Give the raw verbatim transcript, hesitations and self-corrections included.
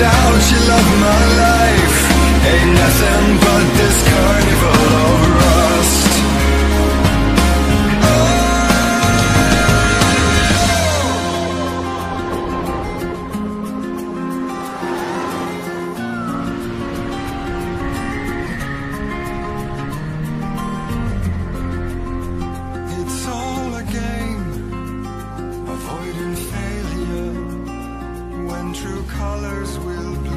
doubt you love my life. Ain't nothing but this carnival of rust. It's all a game, avoiding failure when true colors will bleed.